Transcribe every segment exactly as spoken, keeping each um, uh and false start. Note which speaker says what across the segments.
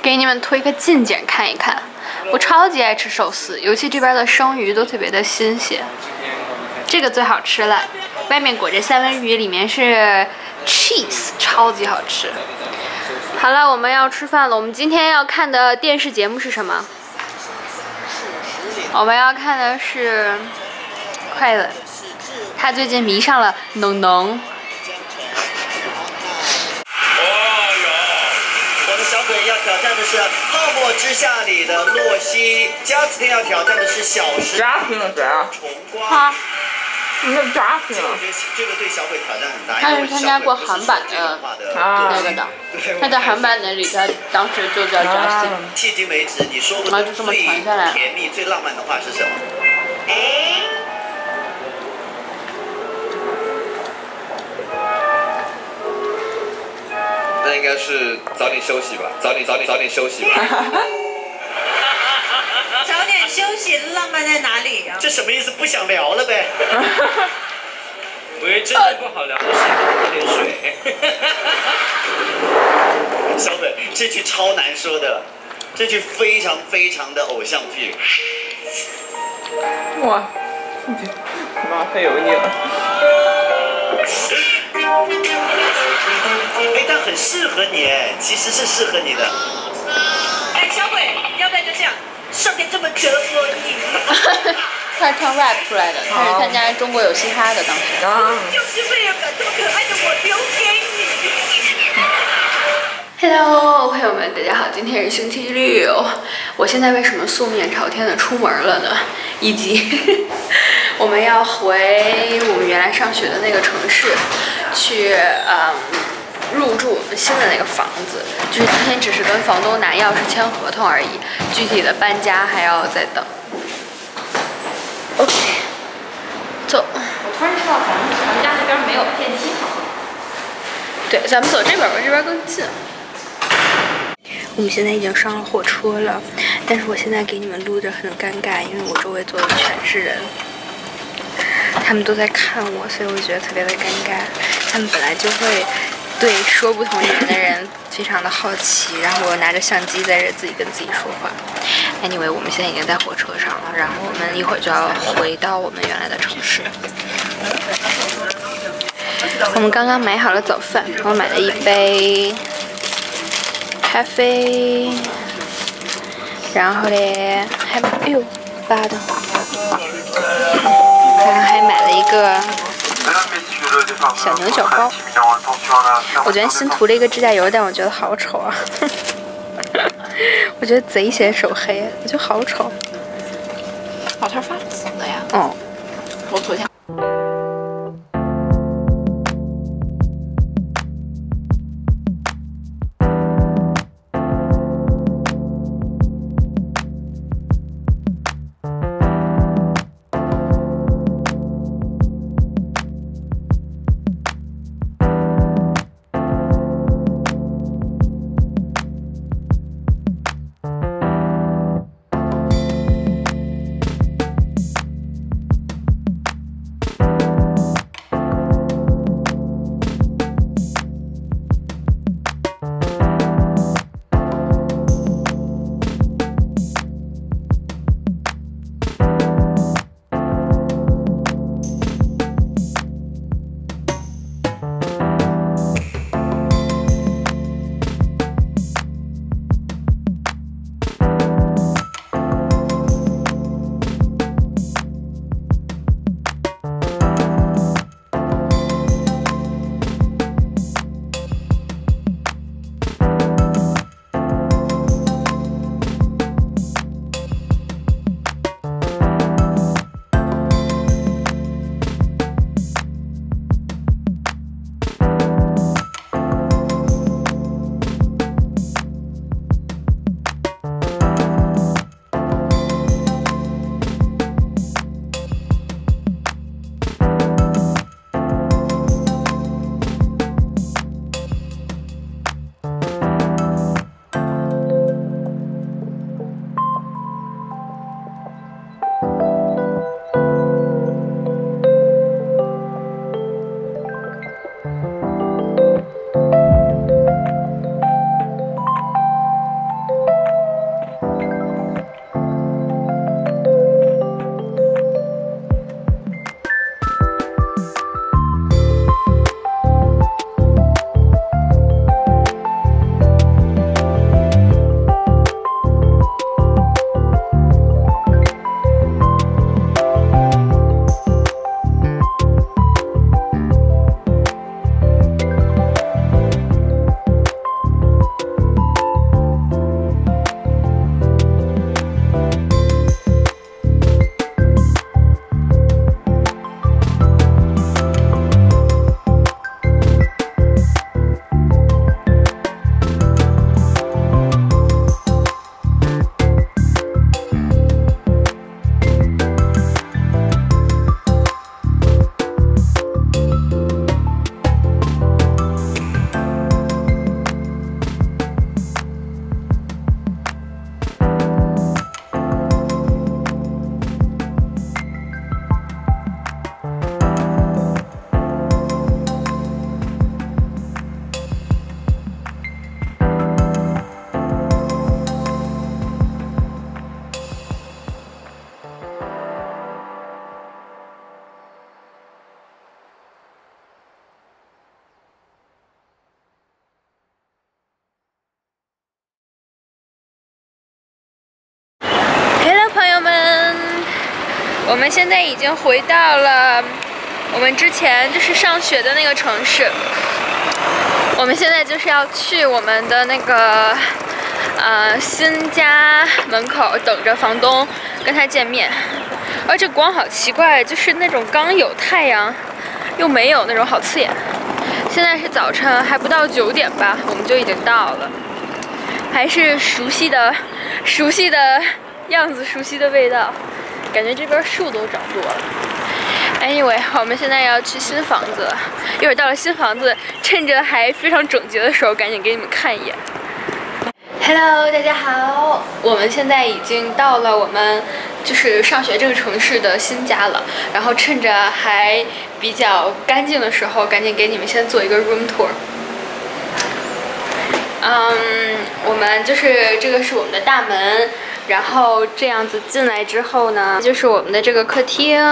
Speaker 1: 给你们推个近景看一看。我超级爱吃寿司，尤其这边的生鱼都特别的新鲜。这个最好吃了，外面裹着三文鱼，里面是 cheese， 超级好吃。好了，我们要吃饭了。我们今天要看的电视节目是什么？我们要看的是快乐。他最近迷上了能能。
Speaker 2: 小鬼要挑战的是《泡沫之夏》里的洛西，加斯汀要挑战的是小石。
Speaker 3: 加斯汀是谁啊？
Speaker 2: 虫瓜。
Speaker 1: 他，
Speaker 2: 你是加斯汀。我觉得这个对小鬼挑战很大。
Speaker 1: 他是参加过韩版的那个的，他在韩版的里，他当时就叫加斯汀。
Speaker 2: 迄今为止，你说过的最甜蜜、最浪漫的话是什么？哎。
Speaker 4: 那应该是早点休息吧，早点早点早点休息吧。
Speaker 5: 早点休息，浪漫在哪里啊？
Speaker 2: 这什么意思？不想聊了呗？
Speaker 4: 我以为真的不好聊的事，喝点水。
Speaker 2: 小本，这句超难说的，这句非常非常的偶像剧。
Speaker 3: 哇，妈太油腻了。
Speaker 2: 哎，但很适合你哎，其实是适合你的。
Speaker 5: 哎，小鬼，要不然就这样，上天这么折磨你。
Speaker 1: 他唱 rap 出来的，他是参加中国有嘻哈的当时。
Speaker 3: 啊。
Speaker 5: 就是为了把这么可爱的我留给你。
Speaker 1: Hello， 朋友们，大家好，今天是星期六。我现在为什么素面朝天的出门了呢？以及我们要回我们原来上学的那个城市，去嗯入住我们新的那个房子。就是今天只是跟房东拿钥匙签合同而已，具体的搬家还要再等。OK， 走。我突然知道咱们咱们家那边没有电梯房。对，咱们走这边吧，这边更近。我们现在已经上了火车了，但是我现在给你们录着很尴尬，因为我周围坐的全是人，他们都在看我，所以我觉得特别的尴尬。他们本来就会对说不同语言的人非常的好奇，然后我拿着相机在这自己跟自己说话。Anyway， 我们现在已经在火车上了，然后我们一会儿就要回到我们原来的城市。我们刚刚买好了早饭，我买了一杯咖啡，然后嘞还哎呦扒的，然后还买了一个小牛角包。我昨天新涂了一个指甲油，但我觉得好丑啊！我觉得贼显手黑，我觉得好丑。
Speaker 3: 哦，它是发紫的呀。
Speaker 1: 哦，
Speaker 3: 我昨天。
Speaker 1: 我们现在已经回到了我们之前就是上学的那个城市。我们现在就是要去我们的那个呃新家门口等着房东跟他见面。而且光好奇怪，就是那种刚有太阳又没有那种，好刺眼。现在是早晨，还不到九点吧，我们就已经到了，还是熟悉的熟悉的样子，熟悉的味道，感觉这边树都长多了。Anyway， 我们现在要去新房子了，一会儿到了新房子，趁着还非常整洁的时候，赶紧给你们看一眼。Hello， 大家好，我们现在已经到了我们就是上学这个城市的新家了，然后趁着还比较干净的时候，赶紧给你们先做一个 room tour。嗯，我们就是这个是我们的大门，然后这样子进来之后呢，就是我们的这个客厅。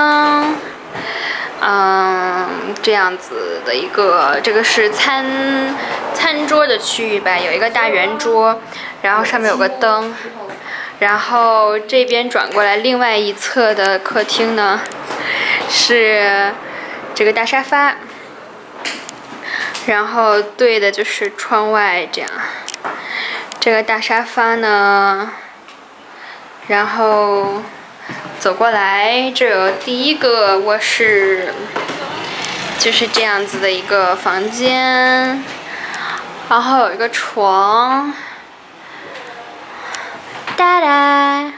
Speaker 1: 嗯，这样子的一个，这个是餐餐桌的区域吧，有一个大圆桌，然后上面有个灯，然后这边转过来另外一侧的客厅呢，是这个大沙发，然后对的就是窗外这样，这个大沙发呢，然后。走过来，这有第一个卧室，就是这样子的一个房间，然后有一个床，哒哒，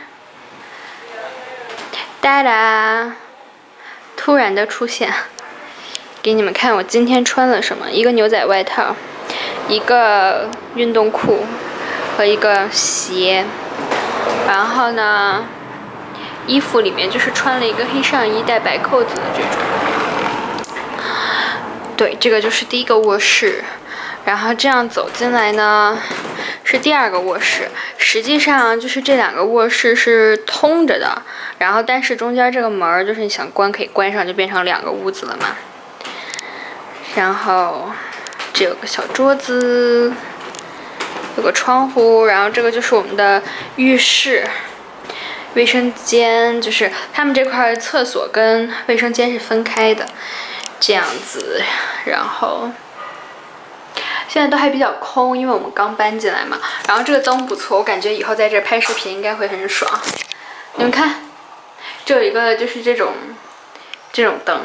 Speaker 1: 哒哒，突然的出现，给你们看我今天穿了什么：一个牛仔外套，一个运动裤和一个鞋，然后呢。衣服里面就是穿了一个黑上衣带白扣子的这种。对，这个就是第一个卧室，然后这样走进来呢是第二个卧室。实际上就是这两个卧室是通着的，然后但是中间这个门就是你想关可以关上，就变成两个屋子了嘛。然后这有个小桌子，有个窗户，然后这个就是我们的浴室。卫生间就是他们这块厕所跟卫生间是分开的，这样子。然后现在都还比较空，因为我们刚搬进来嘛。然后这个灯不错，我感觉以后在这拍视频应该会很爽。你们看，这有一个就是这种这种灯。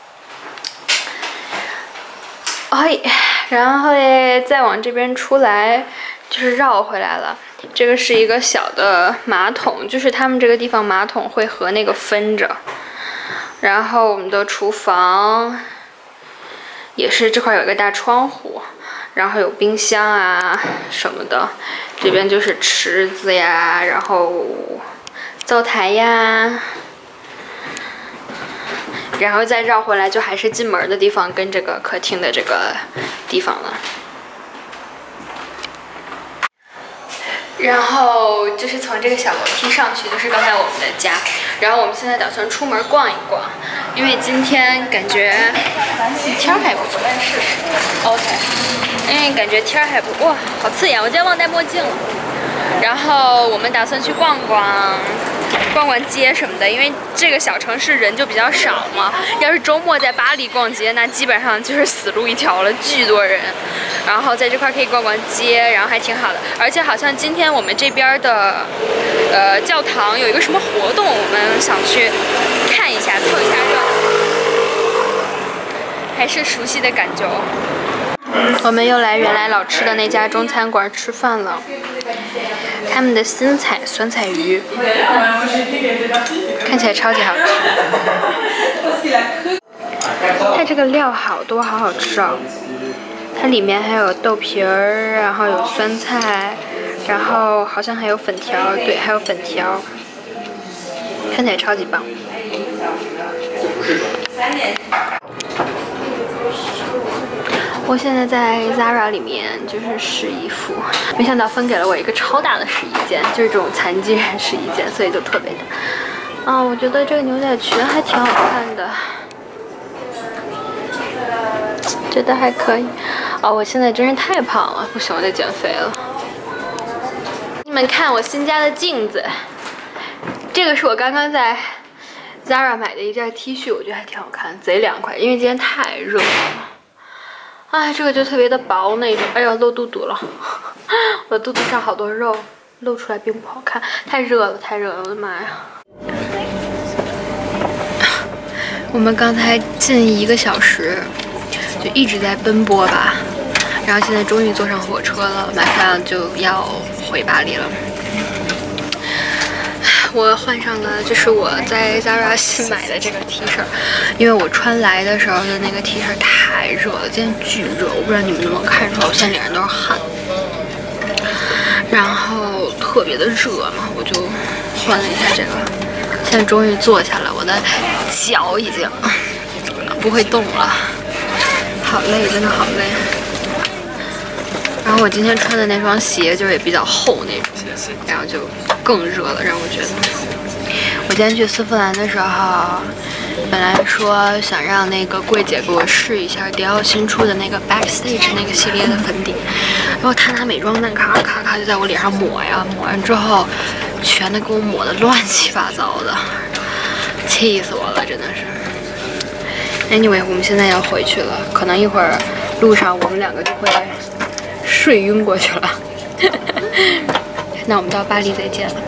Speaker 1: 哎，然后嘞，再往这边出来就是绕回来了。这个是一个小的马桶，就是他们这个地方马桶会和那个分着。然后我们的厨房也是这块有一个大窗户，然后有冰箱啊什么的。这边就是池子呀，然后灶台呀，然后再绕回来就还是进门的地方跟这个客厅的这个地方了。然后就是从这个小楼梯上去，就是刚才我们的家。然后我们现在打算出门逛一逛，因为今天感觉天儿还不错。OK， 因为感觉天儿还不哇，好刺眼！我今天忘带墨镜了。然后我们打算去逛逛。逛逛街什么的，因为这个小城市人就比较少嘛。要是周末在巴黎逛街，那基本上就是死路一条了，巨多人。然后在这块可以逛逛街，然后还挺好的。而且好像今天我们这边的呃教堂有一个什么活动，我们想去看一下，凑一下热闹，还是熟悉的感觉。我们又来原来老吃的那家中餐馆吃饭了。他们的新菜酸菜鱼看起来超级好吃，它这个料好多，好好吃哦！它里面还有豆皮儿，然后有酸菜，然后好像还有粉条，对，还有粉条，看起来超级棒。我现在在 Zara 里面就是试衣服，没想到分给了我一个超大的试衣间，就是这种残疾人试衣间，所以就特别大。啊，我觉得这个牛仔裙还挺好看的，觉得还可以。哦，我现在真是太胖了，不行，我得减肥了。你们看我新家的镜子，这个是我刚刚在 Zara 买的一件 T 恤，我觉得还挺好看，贼凉快，因为今天太热了。哎，这个就特别的薄那种，哎呦，露肚肚了，我的肚子上好多肉，露出来并不好看，太热了，太热了，我的妈呀！我们刚才近一个小时就一直在奔波吧，然后现在终于坐上火车了，马上就要回巴黎了。我换上了，就是我在 Zara 新买的这个 T 恤，因为我穿来的时候的那个 T 恤太热了，今天巨热，我不知道你们能不能看出来，我现在脸上都是汗，然后特别的热嘛，我就换了一下这个，现在终于坐下了，我的脚已经不会动了，好累，真的好累。然后我今天穿的那双鞋就也比较厚那种，然后就更热了，让我觉得。我今天去丝芙兰的时候，本来说想让那个柜姐给我试一下迪奥新出的那个 Backstage 那个系列的粉底，然后她拿美妆蛋咔咔咔就在我脸上抹呀，抹完之后全都给我抹的乱七八糟的，气死我了，真的是。Anyway， 我们现在要回去了，可能一会儿路上我们两个就会睡晕过去了。那我们到巴黎再见了。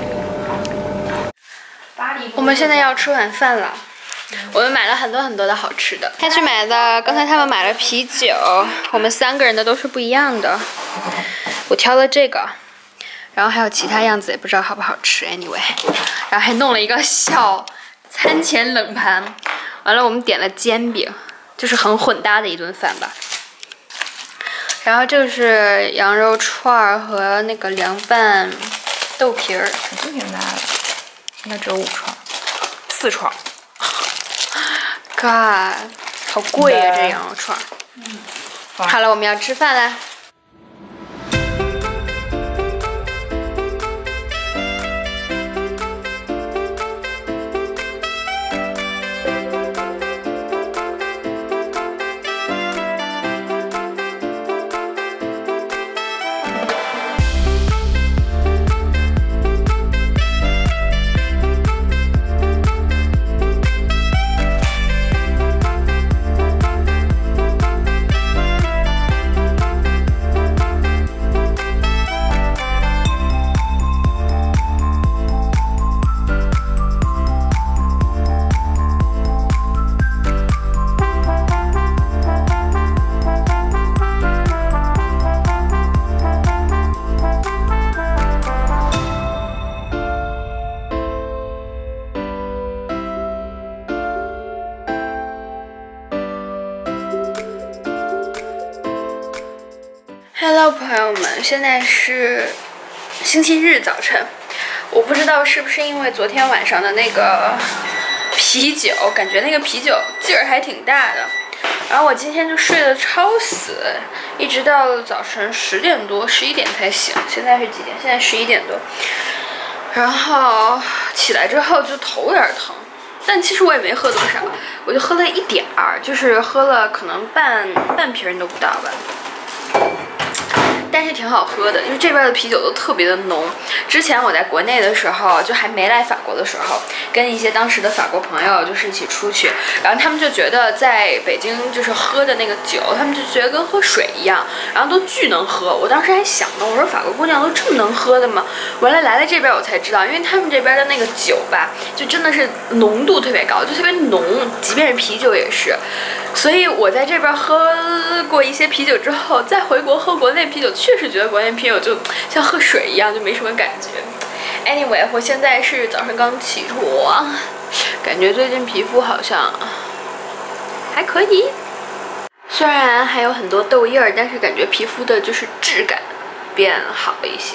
Speaker 1: 我们现在要吃晚饭了，我们买了很多很多的好吃的。他去买的，刚才他们买了啤酒，我们三个人的都是不一样的。我挑了这个，然后还有其他样子也不知道好不好吃。Anyway， 然后还弄了一个小餐前冷盘。完了，我们点了煎饼，就是很混搭的一顿饭吧。然后这个是羊肉串儿和那个凉拌豆皮儿，
Speaker 3: 挺挺大的，应该只有五串，四串。
Speaker 1: God， 好贵啊！这羊肉串儿。嗯。好了，我们要吃饭啦。Hello， 朋友们，现在是星期日早晨。我不知道是不是因为昨天晚上的那个啤酒，感觉那个啤酒劲儿还挺大的。然后我今天就睡得超死，一直到早晨十点多、十一点才醒。现在是几点？现在十一点多。然后起来之后就头有点疼，但其实我也没喝多少，我就喝了一点儿，就是喝了可能半半瓶都不到吧。但是挺好喝的，就是这边的啤酒都特别的浓。之前我在国内的时候，就还没来法国的时候，跟一些当时的法国朋友就是一起出去，然后他们就觉得在北京就是喝的那个酒，他们就觉得跟喝水一样，然后都巨能喝。我当时还想呢，我说法国姑娘都这么能喝的吗？完了来了这边我才知道，因为他们这边的那个酒吧，就真的是浓度特别高，就特别浓，即便是啤酒也是。所以我在这边喝过一些啤酒之后，再回国喝国内啤酒，确实觉得国内啤酒就像喝水一样，就没什么感觉。Anyway， 我现在是早上刚起床，感觉最近皮肤好像还可以，虽然还有很多痘印儿，但是感觉皮肤的就是质感变好了一些。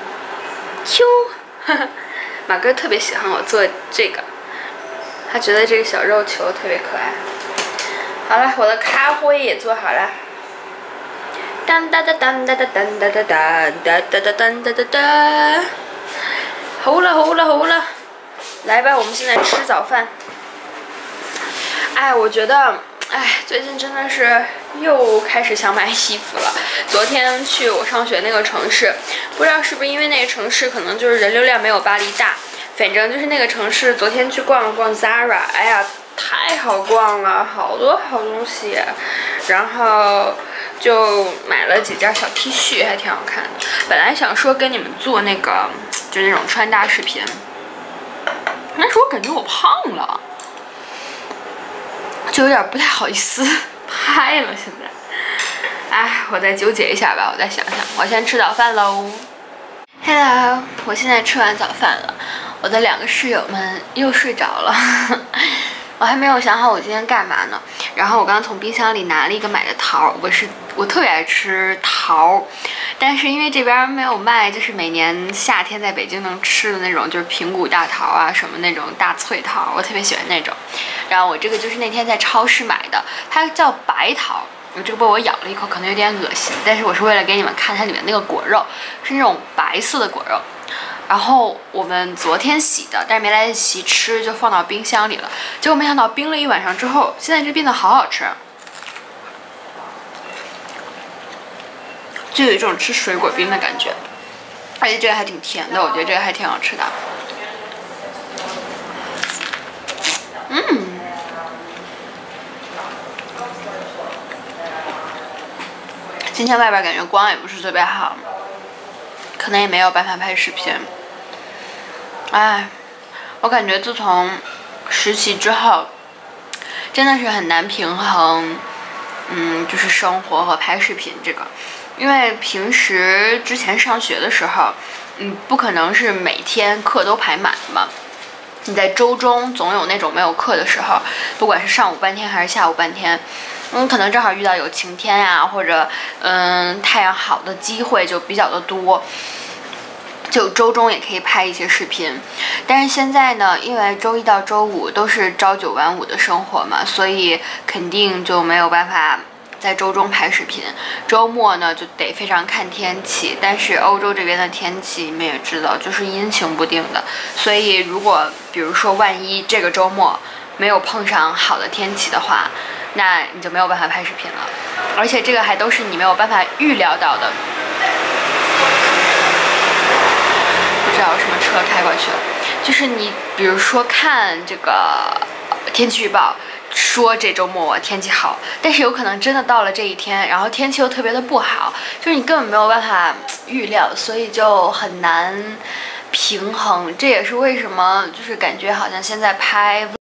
Speaker 1: 哟，马哥特别喜欢我做这个，他觉得这个小肉球特别可爱。好了，我的咖啡也做好了。当当当当当当当当当当当当当当当，好了好了好了，来吧，我们现在吃早饭。哎，我觉得，哎，最近真的是又开始想买衣服了。昨天去我上学那个城市，不知道是不是因为那个城市可能就是人流量没有巴黎大， 反正就是那个城市，昨天去逛了逛 Zara， 哎呀，太好逛了，好多好东西，然后就买了几件小 T 恤，还挺好看的。本来想说跟你们做那个，就那种穿搭视频，但是我感觉我胖了，就有点不太好意思拍了。现在，哎，我再纠结一下吧，我再想想。我先吃早饭喽。Hello， 我现在吃完早饭了，我的两个室友们又睡着了，我还没有想好我今天干嘛呢。然后我刚刚从冰箱里拿了一个买的桃，我是我特别爱吃桃，但是因为这边没有卖，就是每年夏天在北京能吃的那种，就是平谷大桃啊什么那种大脆桃，我特别喜欢那种。然后我这个就是那天在超市买的，它叫白桃。我这个被我咬了一口，可能有点恶心，但是我是为了给你们看它里面那个果肉，是那种白色的果肉。然后我们昨天洗的，但是没来得及吃，就放到冰箱里了。结果没想到冰了一晚上之后，现在这变得好好吃，就有一种吃水果冰的感觉。而且这个还挺甜的，我觉得这个还挺好吃的。嗯。今天外边感觉光也不是特别好，可能也没有办法拍视频。哎，我感觉自从实习之后，真的是很难平衡，嗯，就是生活和拍视频这个。因为平时之前上学的时候，嗯，不可能是每天课都排满的嘛。你在周中总有那种没有课的时候，不管是上午半天还是下午半天。嗯，可能正好遇到有晴天呀、啊，或者嗯太阳好的机会就比较的多，就周中也可以拍一些视频。但是现在呢，因为周一到周五都是朝九晚五的生活嘛，所以肯定就没有办法在周中拍视频。周末呢就得非常看天气，但是欧洲这边的天气你们也知道，就是阴晴不定的。所以如果比如说万一这个周末没有碰上好的天气的话，那你就没有办法拍视频了，而且这个还都是你没有办法预料到的。不知道有什么车开过去了，就是你比如说看这个天气预报，说这周末天气好，但是有可能真的到了这一天，然后天气又特别的不好，就是你根本没有办法预料，所以就很难平衡。这也是为什么就是感觉好像现在拍